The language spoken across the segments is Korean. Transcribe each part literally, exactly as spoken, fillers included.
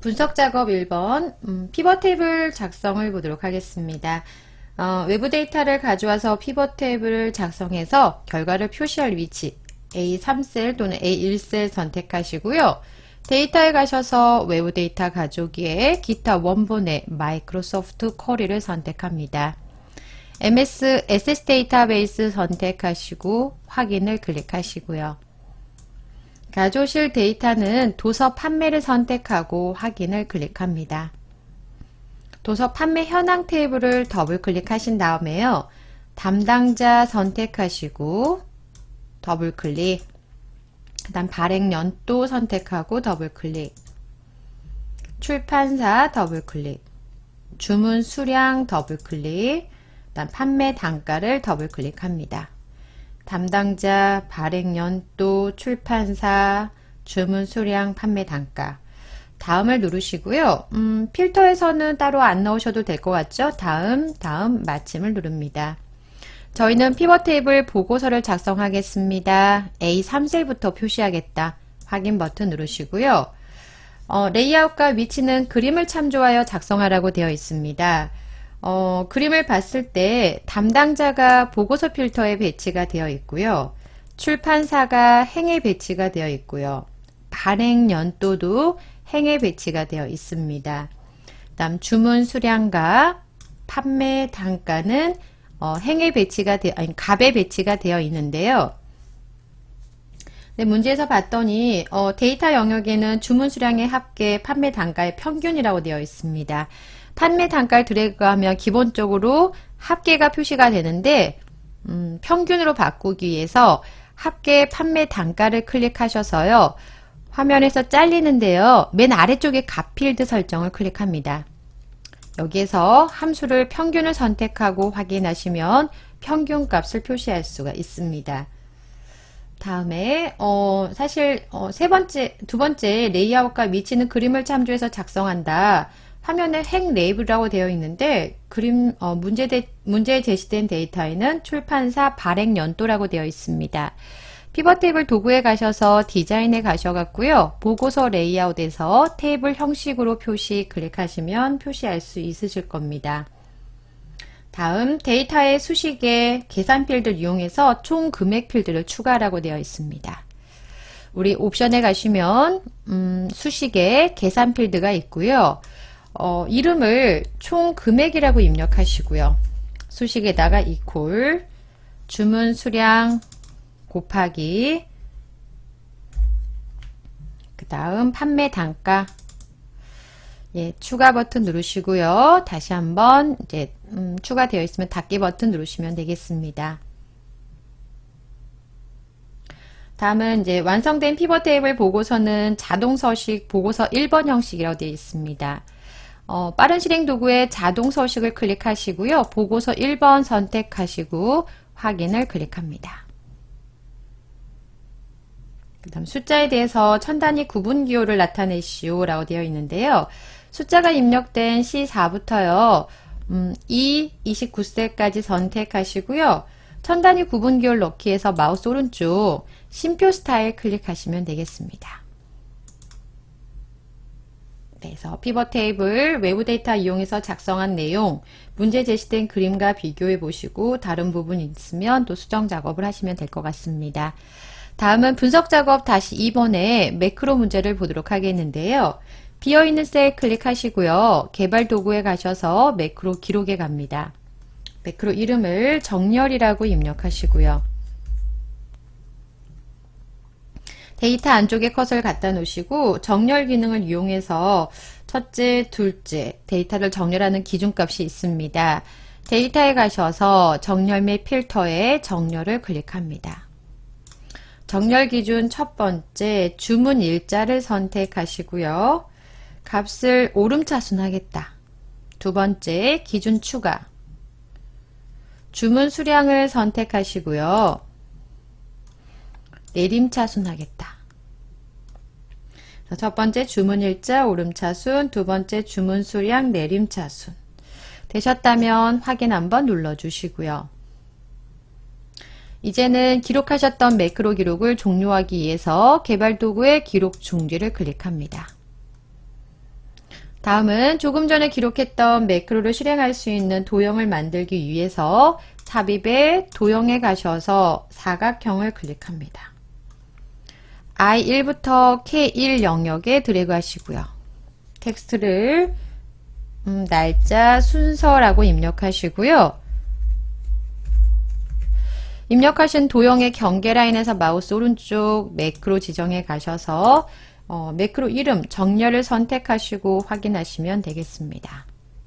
분석 작업 일 번 음, 피벗 테이블 작성을 보도록 하겠습니다. 어, 외부 데이터를 가져와서 피벗 테이블을 작성해서 결과를 표시할 위치 에이 삼 셀 또는 에이 일 셀 선택하시고요. 데이터에 가셔서 외부 데이터 가져오기에 기타 원본의 마이크로소프트 쿼리를 선택합니다. 엠에스 에스에스 데이터베이스 선택하시고 확인을 클릭하시고요. 가져오실 데이터는 도서 판매를 선택하고 확인을 클릭합니다. 도서 판매 현황 테이블을 더블 클릭하신 다음에요. 담당자 선택하시고 더블 클릭, 그 다음 발행 연도 선택하고 더블 클릭, 출판사 더블 클릭, 주문 수량 더블 클릭, 그 다음 판매 단가를 더블 클릭합니다. 담당자, 발행 연도, 출판사, 주문 수량, 판매 단가. 다음을 누르시고요. 음, 필터에서는 따로 안 넣으셔도 될 것 같죠? 다음, 다음, 마침을 누릅니다. 저희는 피벗 테이블 보고서를 작성하겠습니다. 에이 삼 셀부터 표시하겠다. 확인 버튼 누르시고요. 어, 레이아웃과 위치는 그림을 참조하여 작성하라고 되어 있습니다. 어, 그림을 봤을 때 담당자가 보고서 필터에 배치가 되어 있고요. 출판사가 행에 배치가 되어 있고요. 발행 연도도 행에 배치가 되어 있습니다. 다음 주문 수량과 판매 단가는 어, 행에 배치가 되어 아니 갑에 배치가 되어 있는데요. 네, 문제에서 봤더니 어, 데이터 영역에는 주문 수량의 합계, 판매 단가의 평균이라고 되어 있습니다. 판매 단가를 드래그하면 기본적으로 합계가 표시가 되는데 음, 평균으로 바꾸기 위해서 합계 판매 단가를 클릭하셔서요. 화면에서 잘리는데요. 맨 아래쪽에 값 필드 설정을 클릭합니다. 여기에서 함수를 평균을 선택하고 확인하시면 평균 값을 표시할 수가 있습니다. 다음에 어, 사실 어, 세 번째, 두 번째 레이아웃과 위치는 그림을 참조해서 작성한다. 화면에 행 레이블이라고 되어 있는데 그림 어, 문제 대, 문제에 제시된 데이터에는 출판사 발행 연도라고 되어 있습니다. 피벗 테이블 도구에 가셔서 디자인에 가셔갖고요. 보고서 레이아웃에서 테이블 형식으로 표시 클릭하시면 표시할 수 있으실 겁니다. 다음 데이터의 수식에 계산 필드를 이용해서 총 금액 필드를 추가하라고 되어 있습니다. 우리 옵션에 가시면 음, 수식에 계산 필드가 있고요. 어, 이름을 총 금액이라고 입력하시고요. 수식에다가 이퀄 주문 수량 곱하기 그 다음 판매 단가 예, 추가 버튼 누르시고요. 다시 한번 이제 음, 추가되어 있으면 닫기 버튼 누르시면 되겠습니다. 다음은 이제 완성된 피벗 테이블 보고서는 자동 서식 보고서 일 번 형식이라고 되어 있습니다. 어, 빠른 실행 도구에 자동 서식을 클릭하시고요. 보고서 일 번 선택하시고 확인을 클릭합니다. 그 다음 숫자에 대해서 천 단위 구분 기호를 나타내시오 라고 되어 있는데요. 숫자가 입력된 씨 사부터요. 음, 이, 이십구 셀까지 선택하시고요. 천 단위 구분 기호를 넣기 위해서 마우스 오른쪽 심표 스타일 클릭하시면 되겠습니다. 그래서 피벗 테이블 외부 데이터 이용해서 작성한 내용, 문제 제시된 그림과 비교해 보시고 다른 부분 있으면 또 수정 작업을 하시면 될 것 같습니다. 다음은 분석 작업 다시 이 번에 매크로 문제를 보도록 하겠는데요. 비어있는 셀 클릭하시고요. 개발 도구에 가셔서 매크로 기록에 갑니다. 매크로 이름을 정렬이라고 입력하시고요. 데이터 안쪽에 컷을 갖다 놓으시고 정렬 기능을 이용해서 첫째, 둘째 데이터를 정렬하는 기준값이 있습니다. 데이터에 가셔서 정렬 및 필터에 정렬을 클릭합니다. 정렬 기준 첫 번째 주문 일자를 선택하시고요. 값을 오름차순 하겠다. 두 번째 기준 추가 주문 수량을 선택하시고요. 내림차순 하겠다. 첫 번째 주문 일자 오름차순, 두 번째 주문 수량 내림차순. 되셨다면 확인 한번 눌러주시고요. 이제는 기록하셨던 매크로 기록을 종료하기 위해서 개발 도구의 기록 중지를 클릭합니다. 다음은 조금 전에 기록했던 매크로를 실행할 수 있는 도형을 만들기 위해서 삽입에 도형에 가셔서 사각형을 클릭합니다. 아이 일부터 케이 일 영역에 드래그 하시고요. 텍스트를 음, 날짜 순서라고 입력하시고요. 입력하신 도형의 경계 라인에서 마우스 오른쪽 매크로 지정에 가셔서 어, 매크로 이름 정렬을 선택하시고 확인하시면 되겠습니다.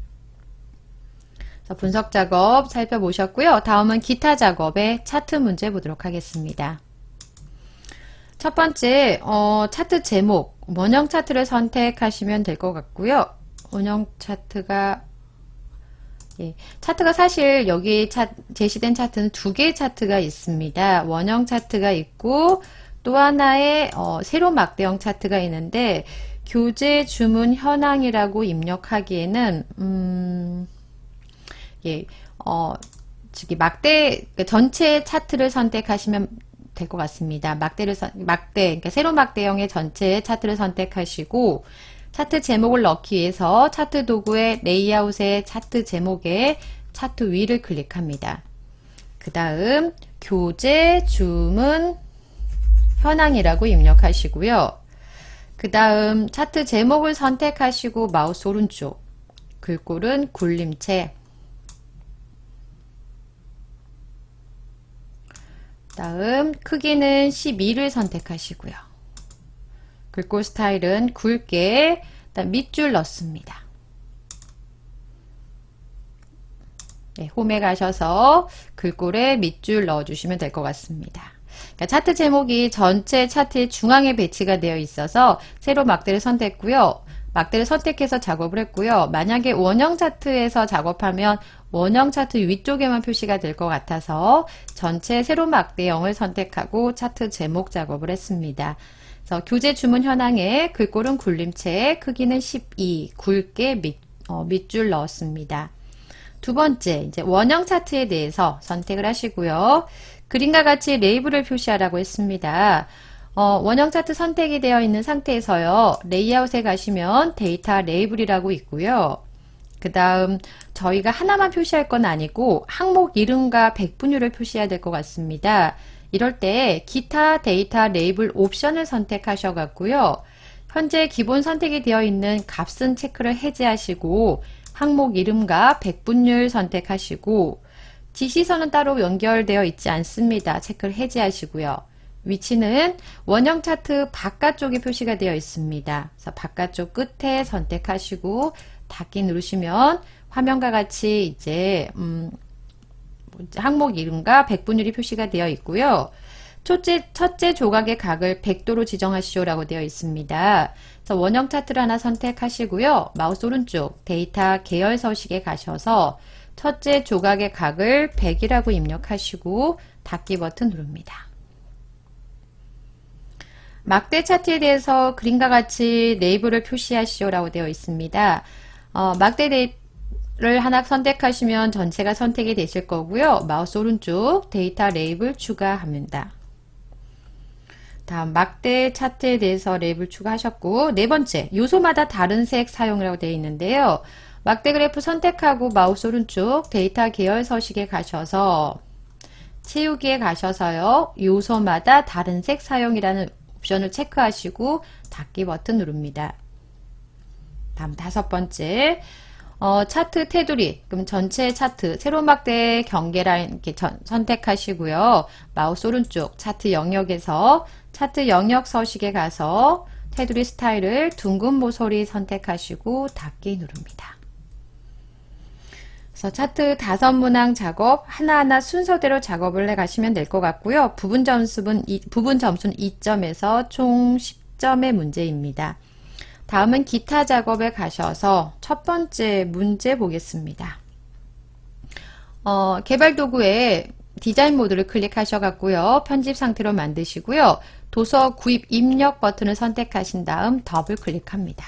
분석 작업 살펴보셨고요. 다음은 기타 작업의 차트 문제 보도록 하겠습니다. 첫 번째 어, 차트 제목 원형 차트를 선택하시면 될 것 같고요. 원형 차트가 예, 차트가 사실 여기 차, 제시된 차트는 두 개의 차트가 있습니다. 원형 차트가 있고 또 하나의 어, 세로 막대형 차트가 있는데 교재 주문 현황이라고 입력하기에는 음, 예, 어, 저기 막대 그러니까 전체 차트를 선택하시면 될 것 같습니다. 막대를 선, 막대 그러니까 세로 막대형의 전체 차트를 선택하시고 차트 제목을 넣기 위해서 차트 도구의 레이아웃의 차트 제목에 차트 위를 클릭합니다. 그 다음 교재 주문 현황이라고 입력하시고요. 그 다음 차트 제목을 선택하시고 마우스 오른쪽 글꼴은 굴림체 다음 크기는 십이를 선택하시고요. 글꼴 스타일은 굵게 밑줄 넣습니다. 네, 홈에 가셔서 글꼴에 밑줄 넣어주시면 될 것 같습니다. 그러니까 차트 제목이 전체 차트의 중앙에 배치가 되어 있어서 세로 막대를 선택했고요. 막대를 선택해서 작업을 했고요. 만약에 원형 차트에서 작업하면 원형 차트 위쪽에만 표시가 될 것 같아서 전체 세로 막대형을 선택하고 차트 제목 작업을 했습니다. 그래서 교재 주문 현황에 글꼴은 굴림체, 크기는 십이, 굵게 밑, 어, 밑줄 넣었습니다. 두 번째, 이제 원형 차트에 대해서 선택을 하시고요. 그림과 같이 레이블을 표시하라고 했습니다. 어, 원형 차트 선택이 되어 있는 상태에서요. 레이아웃에 가시면 데이터 레이블이라고 있고요. 그 다음 저희가 하나만 표시할 건 아니고 항목 이름과 백분율을 표시해야 될 것 같습니다. 이럴 때 기타 데이터 레이블 옵션을 선택하셔갖고요. 현재 기본 선택이 되어 있는 값은 체크를 해제하시고 항목 이름과 백분율 선택하시고 지시선은 따로 연결되어 있지 않습니다. 체크를 해제하시고요. 위치는 원형 차트 바깥쪽에 표시가 되어 있습니다. 그래서 바깥쪽 끝에 선택하시고 닫기 누르시면 화면과 같이 이제 음, 항목 이름과 백분율이 표시가 되어 있고요. 첫째, 첫째 조각의 각을 백 도로 지정하시오라고 되어 있습니다. 그래서 원형 차트를 하나 선택하시고요. 마우스 오른쪽 데이터 계열 서식에 가셔서 첫째 조각의 각을 백이라고 입력하시고 닫기 버튼 누릅니다. 막대 차트에 대해서 그림과 같이 레이블을 표시하시오라고 되어 있습니다. 어, 막대 레이블을 하나 선택하시면 전체가 선택이 되실 거고요. 마우스 오른쪽 데이터 레이블 추가합니다. 다음 막대 차트에 대해서 레이블 추가하셨고 네 번째 요소마다 다른 색 사용이라고 되어 있는데요. 막대 그래프 선택하고 마우스 오른쪽 데이터 계열 서식에 가셔서 채우기에 가셔서요. 요소마다 다른 색 사용이라는 옵션을 체크하시고 닫기 버튼 누릅니다. 다음 다섯 번째 어, 차트 테두리 그럼 전체 차트 세로 막대 경계 라인 이렇게 전, 선택하시고요. 마우스 오른쪽 차트 영역에서 차트 영역 서식에 가서 테두리 스타일을 둥근 모서리 선택하시고 닫기 누릅니다. 그래서 차트 다섯 문항 작업 하나하나 순서대로 작업을 해 가시면 될 것 같고요. 부분 점수는 이, 부분 점수는 이 점에서 총 십 점의 문제입니다. 다음은 기타 작업에 가셔서 첫 번째 문제 보겠습니다. 어, 개발 도구에 디자인 모드를 클릭하셔갖고요. 편집 상태로 만드시고요. 도서 구입 입력 버튼을 선택하신 다음 더블 클릭합니다.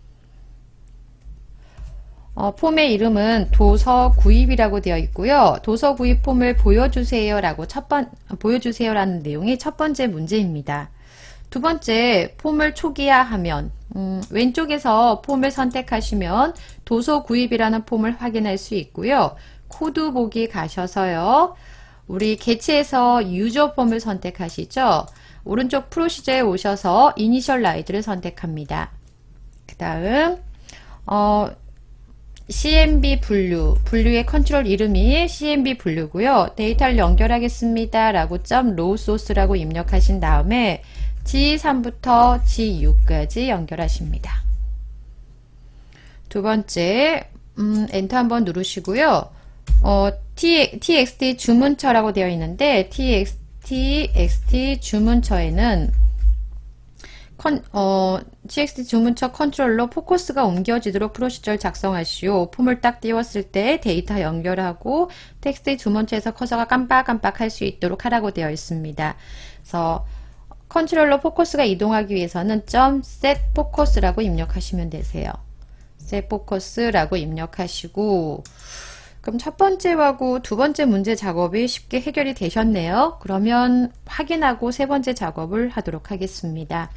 어, 폼의 이름은 도서 구입이라고 되어 있고요. 도서 구입 폼을 보여주세요라고 첫 번, 보여주세요라는 내용이 첫 번째 문제입니다. 두 번째, 폼을 초기화하면 음, 왼쪽에서 폼을 선택하시면 도서 구입이라는 폼을 확인할 수 있고요. 코드 보기 가셔서요. 우리 개체에서 유저 폼을 선택하시죠. 오른쪽 프로시저에 오셔서 이니셜라이즈를 선택합니다. 그 다음 어, 씨엠비 분류, 분류의 컨트롤 이름이 씨엠비 분류고요. 데이터를 연결하겠습니다 라고 점 로우 소스라고 입력하신 다음에 지 삼부터 지 육까지 연결하십니다. 두 번째 음, 엔터 한번 누르시고요. 어, txt 주문처라고 되어 있는데 txt 주문처에는 컨, 어, txt 주문처 컨트롤러 포커스가 옮겨지도록 프로시저를 작성하시오. 폼을 딱 띄웠을 때 데이터 연결하고 텍스트 주문처에서 커서가 깜빡깜빡 할 수 있도록 하라고 되어 있습니다. 그래서 컨트롤러 포커스가 이동하기 위해서는 .set focus라고 입력하시면 되세요. set focus라고 입력하시고 그럼 첫 번째하고 두 번째 문제 작업이 쉽게 해결이 되셨네요. 그러면 확인하고 세 번째 작업을 하도록 하겠습니다.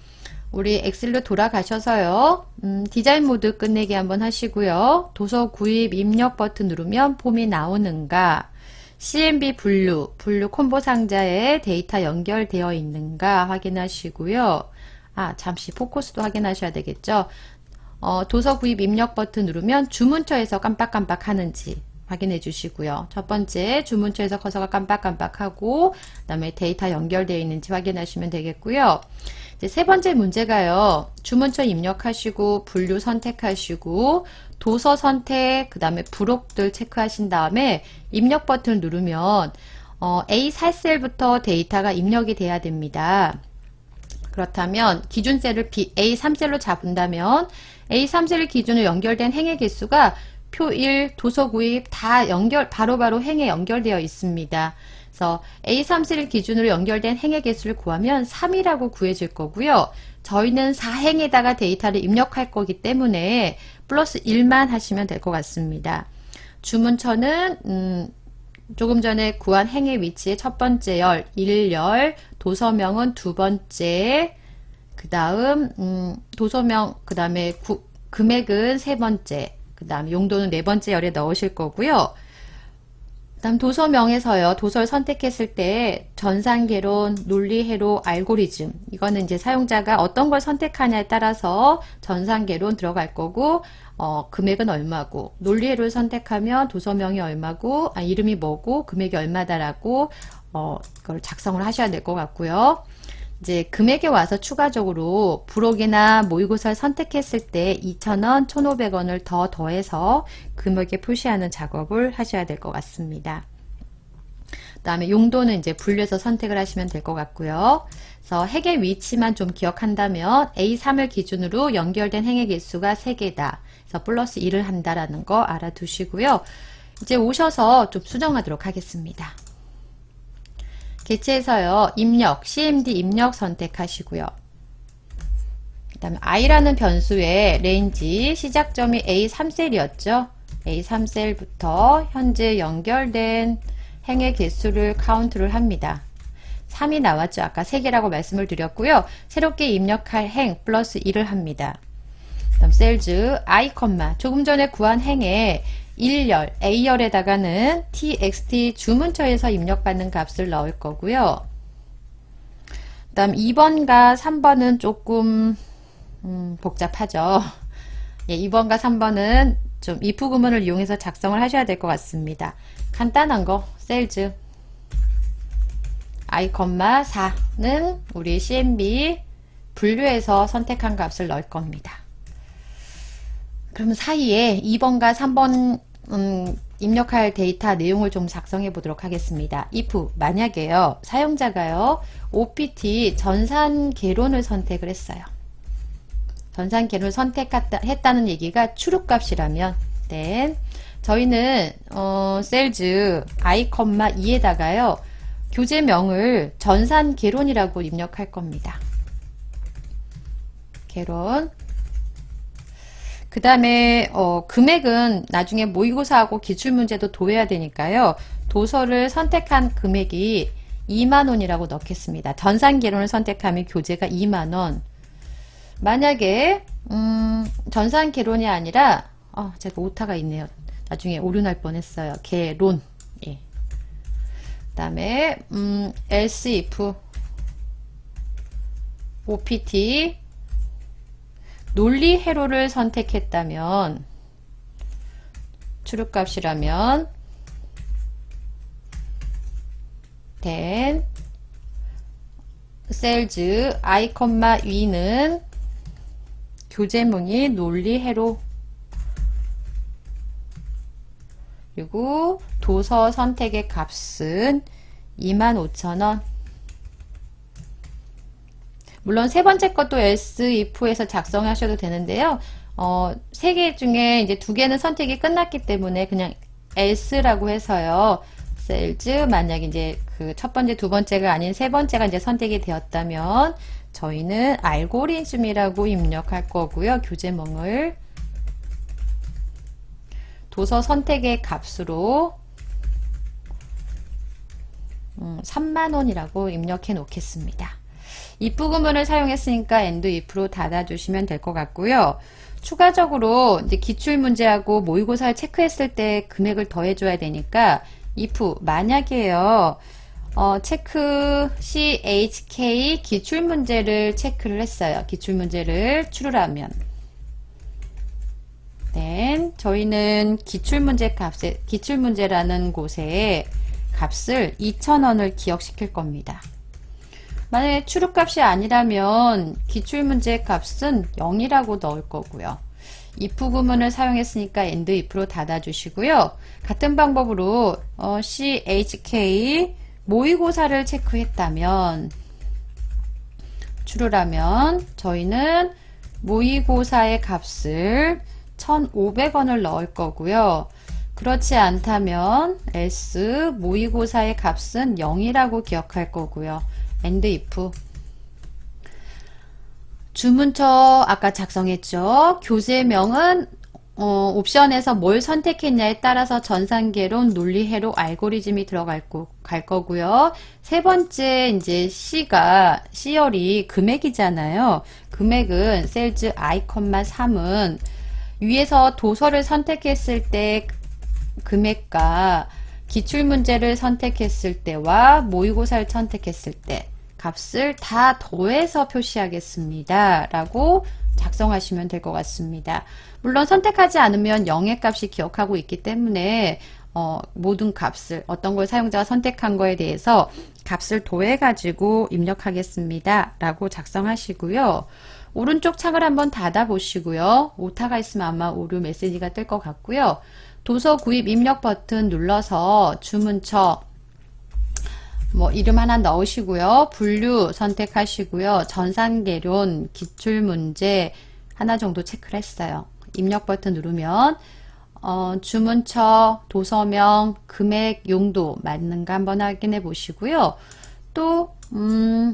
우리 엑셀로 돌아가셔서요. 음, 디자인 모드 끝내기 한번 하시고요. 도서 구입 입력 버튼 누르면 폼이 나오는가, 씨엠비 분류, 분류 콤보 상자에 데이터 연결되어 있는가 확인하시고요. 아, 잠시 포커스도 확인하셔야 되겠죠. 어, 도서 구입 입력 버튼 누르면 주문처에서 깜빡깜빡 하는지 확인해 주시고요. 첫 번째 주문처에서 커서가 깜빡깜빡하고 그 다음에 데이터 연결되어 있는지 확인하시면 되겠고요. 이제 세 번째 문제가요. 주문처 입력하시고 분류 선택하시고 도서 선택 그 다음에 부록들 체크하신 다음에 입력 버튼을 누르면 어, 에이 사 셀부터 데이터가 입력이 돼야 됩니다. 그렇다면 기준 셀을 에이 삼 셀로 잡은다면 에이 삼 셀을 기준으로 연결된 행의 개수가 표 일, 도서 구입 다 연결 바로바로 바로 행에 연결되어 있습니다. 그래서 에이 삼 셀을 기준으로 연결된 행의 개수를 구하면 삼이라고 구해질 거고요. 저희는 사 행에다가 데이터를 입력할 거기 때문에 플러스 일만 하시면 될 것 같습니다. 주문처는 음, 조금 전에 구한 행의 위치의 첫 번째 열, 일 열, 도서명은 두 번째, 그 다음 음, 도서명, 그 다음에 금액은 세 번째, 그 다음 용도는 네 번째 열에 넣으실 거고요. 그 다음 도서명에서요. 도서를 선택했을 때 전산개론, 논리회로, 알고리즘 이거는 이제 사용자가 어떤 걸 선택하냐에 따라서 전산개론 들어갈 거고 어, 금액은 얼마고 논리회로를 선택하면 도서명이 얼마고 아, 이름이 뭐고 금액이 얼마다라고 어, 그걸 작성을 하셔야 될 것 같고요. 이제 금액에 와서 추가적으로 부록이나 모의고사를 선택했을 때 이천 원, 천오백 원을 더 더해서 금액에 표시하는 작업을 하셔야 될 것 같습니다. 그 다음에 용도는 이제 분류해서 선택을 하시면 될 것 같고요. 그래서 행의 위치만 좀 기억한다면 에이 삼을 기준으로 연결된 행의 개수가 세 개다. 그래서 플러스 일을 한다라는 거 알아두시고요. 이제 오셔서 좀 수정하도록 하겠습니다. 개체에서요. 입력, 씨엠디 입력 선택하시고요. 그 다음에 i라는 변수의 레인지 시작점이 에이 삼 셀이었죠. 에이 삼 셀부터 현재 연결된 행의 개수를 카운트를 합니다. 삼이 나왔죠. 아까 세 개라고 말씀을 드렸고요. 새롭게 입력할 행 플러스 일을 합니다. 그 다음 셀즈 i, 조금 전에 구한 행에 일 열, 에이 열에다가는 txt 주문처에서 입력받는 값을 넣을 거고요. 그 다음 이 번과 삼 번은 조금 음, 복잡하죠. 예, 이 번과 삼 번은 좀 if 구문을 이용해서 작성을 하셔야 될 것 같습니다. 간단한 거 셀즈 i, 사는 우리 씨엠비 분류해서 선택한 값을 넣을 겁니다. 그러면 사이에 이 번과 삼 번 음, 입력할 데이터 내용을 좀 작성해 보도록 하겠습니다. if 만약에요 사용자가요 오피티 전산개론을 선택을 했어요. 전산개론을 선택했다는 얘기가 출력값이라면 then 저희는 어, 셀즈 i, 이에다가요 교재명을 전산개론이라고 입력할 겁니다. 개론 그 다음에 어, 금액은 나중에 모의고사하고 기출문제도 도해야 되니까요. 도서를 선택한 금액이 이만 원이라고 넣겠습니다. 전산개론을 선택하면 교재가 이만 원. 만약에 음, 전산 개론이 아니라 어, 제가 오타가 있네요. 나중에 오류 날 뻔했어요. 개론. 예. 그다음에 음, else if 오피티 논리 회로를 선택했다면 출력값이라면 then 셀즈 i, 위는 교재명이 논리 회로 그리고 도서 선택의 값은 이만 오천 원. 물론 세 번째 것도 else if에서 작성하셔도 되는데요. 어, 세 개 중에 이제 두 개는 선택이 끝났기 때문에 그냥 else라고 해서요. 셀즈 만약 이제 그 첫 번째, 두 번째가 아닌 세 번째가 이제 선택이 되었다면 저희는 알고리즘이라고 입력할 거고요. 교재명을 도서 선택의 값으로 음, 삼만 원이라고 입력해 놓겠습니다. if 구문을 사용했으니까 end if로 닫아주시면 될 것 같고요. 추가적으로 이제 기출문제하고 모의고사를 체크했을 때 금액을 더해줘야 되니까 if 만약에요. 어, 체크 씨에이치케이 기출문제를 체크를 했어요. 기출문제를 추르라면 then 저희는 기출문제 값에 기출문제라는 곳에 값을 이천 원을 기억시킬 겁니다. 만약에 추루값이 아니라면 기출문제 값은 영이라고 넣을 거고요. if 구문을 사용했으니까 end if로 닫아주시고요. 같은 방법으로 어, 씨에이치케이 모의고사를 체크했다면 추루라면 저희는 모의고사의 값을 천오백 원을 넣을 거고요. 그렇지 않다면 else 모의고사의 값은 영이라고 기억할 거고요. end if 주문처 아까 작성했죠. 교재명은 어, 옵션에서 뭘 선택했냐에 따라서 전산개론, 논리회로, 알고리즘이 들어갈 거, 갈 거고요. 세 번째 이제 C가 C열이 금액이잖아요. 금액은 셀즈 i, 삼은 위에서 도서를 선택했을 때 금액과 기출문제를 선택했을 때와 모의고사를 선택했을 때 값을 다 더해서 표시하겠습니다. 라고 작성하시면 될 것 같습니다. 물론 선택하지 않으면 영의 값이 기억하고 있기 때문에 어, 모든 값을 어떤 걸 사용자가 선택한 거에 대해서 값을 더해 가지고 입력하겠습니다. 라고 작성하시고요. 오른쪽 창을 한번 닫아 보시고요. 오타가 있으면 아마 오류 메시지가 뜰 것 같고요. 도서 구입 입력 버튼 눌러서 주문처 뭐 이름 하나 넣으시고요. 분류 선택하시고요. 전산개론, 기출문제 하나 정도 체크를 했어요. 입력 버튼 누르면 어, 주문처, 도서명, 금액, 용도 맞는가 한번 확인해 보시고요. 또 음,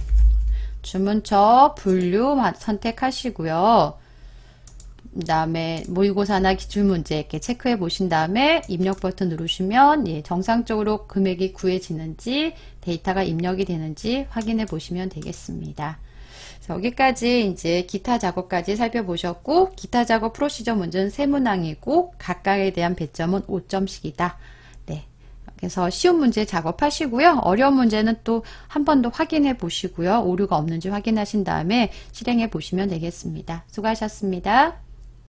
주문처, 분류 선택하시고요. 그 다음에 모의고사나 기출문제 이렇게 체크해 보신 다음에 입력 버튼 누르시면 예, 정상적으로 금액이 구해지는지 데이터가 입력이 되는지 확인해 보시면 되겠습니다. 자, 여기까지 이제 기타 작업까지 살펴보셨고 기타 작업 프로시저 문제는 세 문항이고 각각에 대한 배점은 오 점씩이다. 네. 그래서 쉬운 문제 작업하시고요. 어려운 문제는 또 한 번 더 확인해 보시고요. 오류가 없는지 확인하신 다음에 실행해 보시면 되겠습니다. 수고하셨습니다.